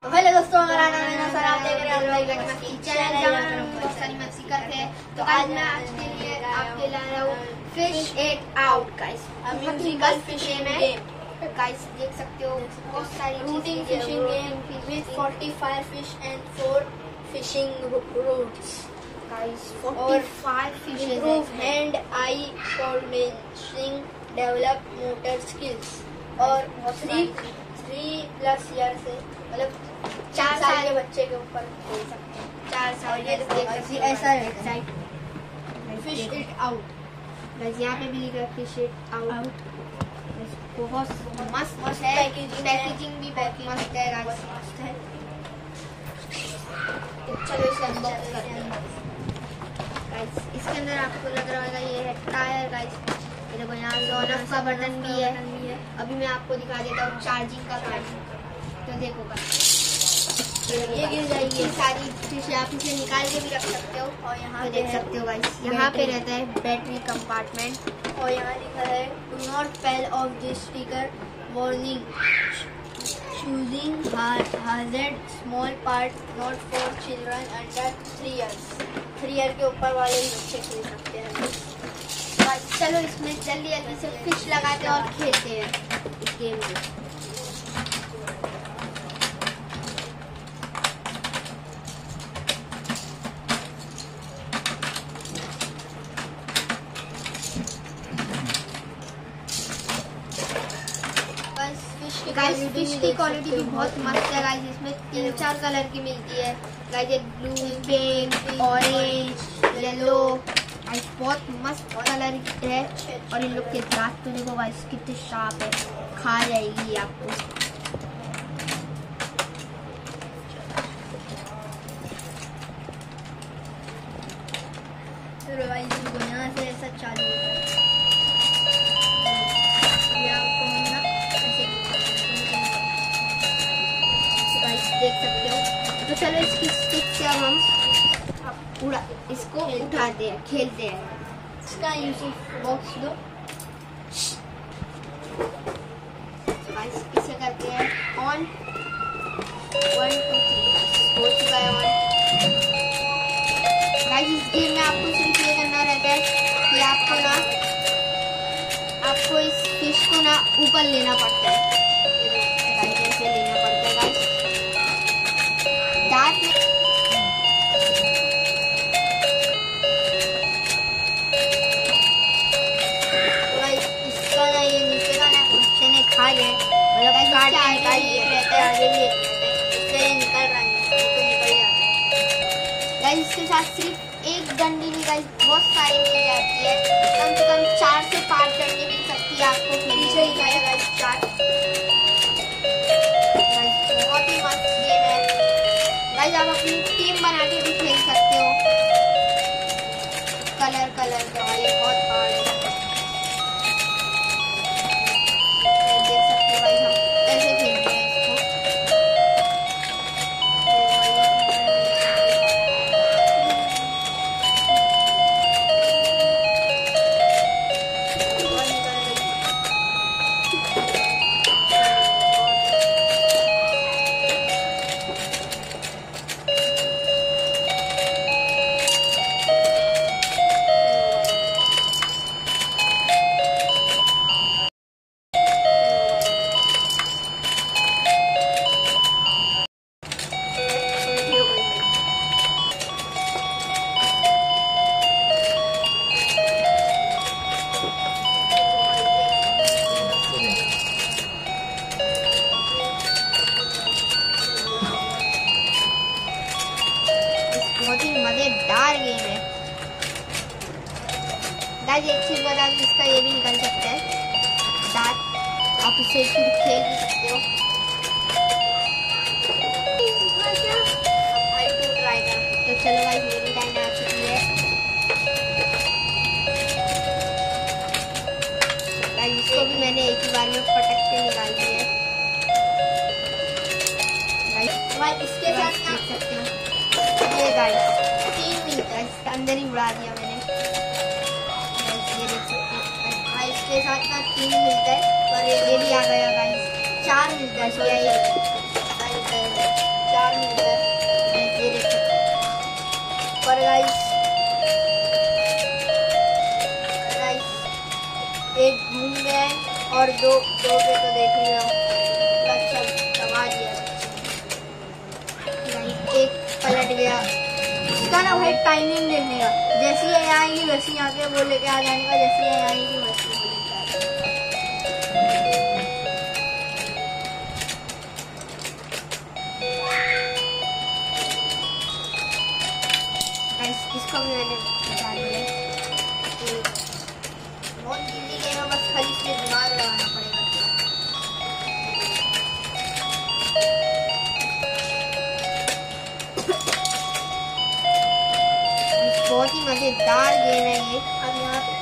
Hello दोस्तों, हमारा नाम है सर। आप देख रहे हैं भाई मछली चैनल जहां हम बहुत सारी मछली करते हैं। तो आज मैं आज के लिए आपके ला रहा हूँ fish it out guys. Musical fishing game guys, देख सकते हो बहुत सारी routing fishing game with 45 fish and 4 fishing routes guys. 45 fish improve hand eye coordination, develop motor skills और 3+ ईयर से मतलब 4 साल के बच्चे के ऊपर खेल सकते हैं। 4 साल ये ऐसा है फिश इट आउट गाइस। यहाँ पे भी लिखा है फिश इट आउट। बहुत मस्त है, पैकेजिंग भी बहुत मस्त है गाइस। चलो इसे अनबॉक्स करते हैं गाइस। इसके अंदर आपको लग रहा होगा ये है टायर गाइस। ये देखो यहाँ ऑन ऑफ का बटन भी है। अभी मैं आपको दिखा देता हूँ चार्जिंग का बटन। तो देखो ये गिर जाएगी। ये सारी फिश आप इसे निकाल के भी रख सकते हो। और यहाँ पे देख सकते हो गाइस, यहाँ पे रहता है बैटरी कंपार्टमेंट। और यहाँ लिखा है do not fail off this sticker, warning, choking hazard small part, not for children under 3 years. 3 year के ऊपर वाले ही बच्चे खेल सकते हैं। चलो इसमें जल्दी से फिश लगाते हैं और खेलते हैं इस गेम में। गाइस फिश की क्वालिटी भी बहुत मस्त है गाइस। इसमें 3-4 कलर की मिलती है गाइस। ये blue, pink, orange, yellow guys. बहुत मस्त कलर है। और इन लोग के दांत तो देखो गाइस कितने शार्प है, खा जाएगी आपको। तो गाइस यहाँ से ऐसा चालू होता है। देख सकते हो। तो चलो इसकी स्टिक से अब हम इसको उठाते हैं, खेलते हैं। इसका यूसुफ बॉक्स दो। इसे करते हैं ऑन। 1 2 3 हो चुका है ऑन गाइस। इस गेम में आपको सिर्फ ये करना रहता है कि आपको इस फिश को ना ऊपर लेना पड़ता है। ऐसे लेना पड़ता है गाइस। इसका ना ये नीचे का ना बच्चे ने खा लिया, मतलब आगे भी एक रहता है, आगे भी एक रहता है। इससे निकल रहा है तो निकल जाता है गाइस। इसके साथ सिर्फ एक डंडी नहीं गाइस, बहुत सारी मिल जाती है। कम से कम 4 से 5 डंडी मिल सकती है आपको। पीछे ही है गाइस 4। बहुत ही मस्त गेम है गाइस। आप अपनी टीम बना के भी खेल सकते हो। कलर के वाले बहुत हार्ड है। देख सकते हो गाइस, हम ऐसे खेलते हैं इसको। बहुत ही मजेदार गेम है गाइस। एक चीज बता दूं, इसका ये भी निकल सकता है दांत। आप इसे फिर खेल भी सकते हो। तो चलो गाइस, मेरी टाइम आ चुकी है गाइस। इसको भी मैंने एक ही बार में पटक के निकाल दिया है गाइस। इसके साथ देख सकते हो ये गाइस 3 मिनट इसके अंदर ही उड़ा दिया मैंने। ये देख सकते हो इसके साथ ना 3 मिलता है। और ये भी आ गया गाइस, 4 मिलता है। और दो पे तो देख लिया अच्छा दबा दिया। एक पलट गया इसका ना भाई टाइमिंग देखने का, जैसी ये आएगी वैसी आके वो लेके आ जाने का, जैसी ये आएगी वैसी वो लेके आ जाएगा। इसको भी मैंने बता दिया, बहुत इजी गेम है, बस खाली इसमें दिमाग लगाना पड़ेगा। बहुत ही मजेदार गेम है ये। अब यहाँ पे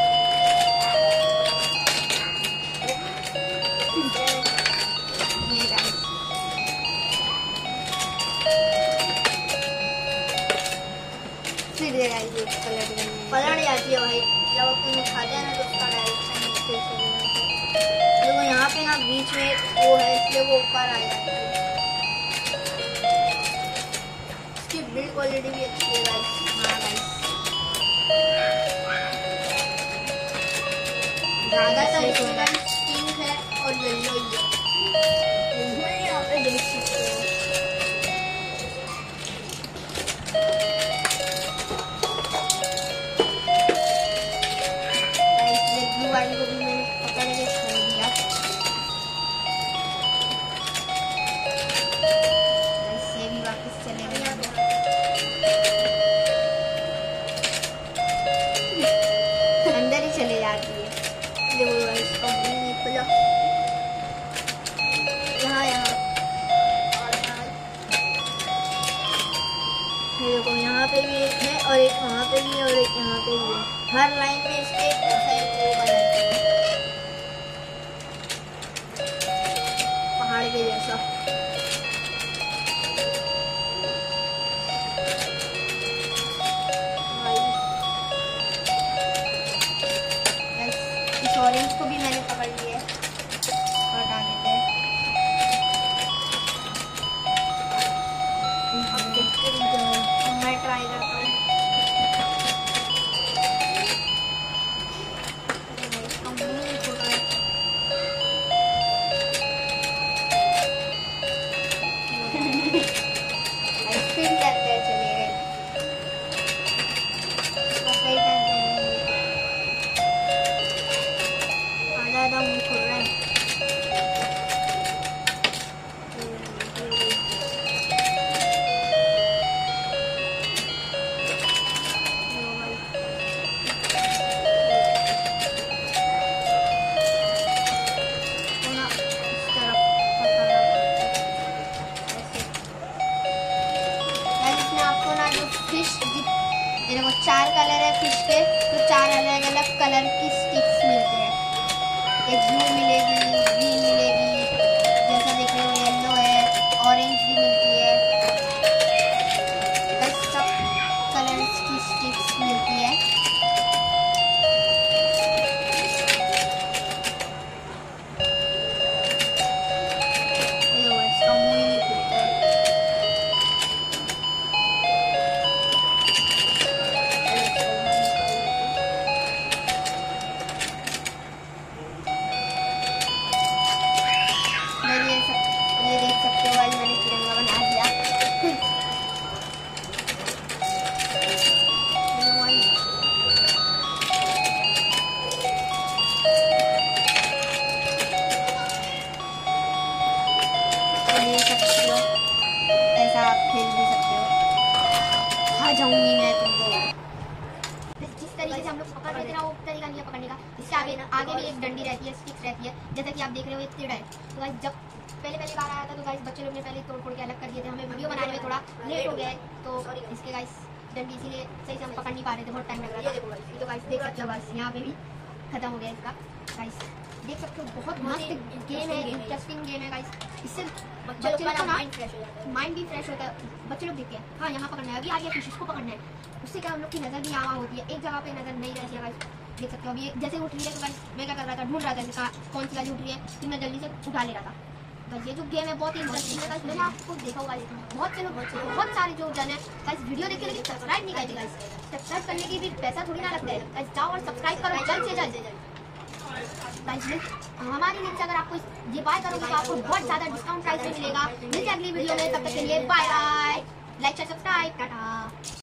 पलट जाती है भाई, जब तुम उठाते हैं ना तो उसका डायरेक्शन देखो यहाँ पे ना बीच में वो है इसलिए वो ऊपर आ जाता है। इसकी बिल्ड क्वालिटी भी अच्छी है गाइस। हाँ गाइस ज्यादातर इसमें पिंक है और येलो ही है, यहाँ पे देख सकते हो। वाली को भी मैंने पकड़ के छोड़ दिया। ये भी वापस चले गए, अंदर ही चले जाती है। देखो इसका मुंह नहीं खुला, यहाँ देखो यहाँ पे भी एक है और एक वहाँ पे भी है और एक यहाँ पे भी है। हर लाइन में इसके ऐसा एक वो बना है पहाड़ के जैसा। इस ऑरेंज को भी मैंने पकड़ लिया, हटा देते हैं। मैं ट्राई करता हूँ। देखो 4 कलर है फिश के, तो 4 अलग अलग कलर की स्टिक्स मिलते हैं। एक ब्लू मिलेगी, ग्रीन मिलेगी, जैसा देख रहे हो येलो है, ऑरेंज भी मिलती है, बस सब कलर्स की स्टिक्स मिलती है। इसका मुंह ही नहीं खुलता है। ये देख सकते हो भाई मैंने तिरंगा बना दिया। देख सकते हो ऐसा आप खेल भी सकते हो। खा जाऊंगी मैं तुमको यार। जिस तरीके से हम लोग पकड़ रहे थे ना वो तरीका नहीं है पकड़ने का। इससे आगे भी एक डंडी रहती है, स्टिक्स रहती है, जैसा कि आप देख रहे हो ये तिड़ा है। तो गाइस जब पहले बार आया था तो गाइस बच्चे लोग ने पहले तोड़ के अलग कर दिए थे। हमें वीडियो बनाने में थोड़ा लेट हो गया है तो इसके गाइस डंडी इसीलिए सही से हम पकड़ नहीं पा रहे थे, बहुत टाइम लग रहा था। तो गाइस देख सकते हो बस यहाँ पे भी खत्म हो गया इसका। गाइस देख सकते हो बहुत मस्त गेम है, इंटरेस्टिंग गेम है गाइस। इससे बच्चे लोग का माइंड भी फ्रेश होता है। बच्चे लोग देखते हैं हाँ यहाँ पकड़ना है, अभी आगे फिश को पकड़ना है, उससे क्या हम लोग की नज़र भी यहाँ होती है, एक जगह पे नज़र नहीं रहती है गाइस। देख सकते हो अभी जैसे उठ रही है तो गाइस मैं क्या कर रहा था, ढूंढ रहा था कौन सी वाली उठ रही है, फिर मैं जल्दी से उठा ले रहा था। बस ये जो गेम है बहुत ही इंटरेस्टिंग है गाइस। मैंने आपको देखा होगा बहुत से लोग बहुत सारे जो जन है गाइस वीडियो देख के लेकिन सब्सक्राइब नहीं करते गाइस। सब्सक्राइब करने की भी पैसा थोड़ी ना लगता है गाइस, जाओ और सब्सक्राइब करो जल्द से जल्द। गाइस हमारी लिंक से अगर आपको ये बाय करोगे तो आपको बहुत ज्यादा डिस्काउंट प्राइस में मिलेगा। मिलते हैं अगली वीडियो में, तब तक के लिए bye bye. Like share subscribe, Tata.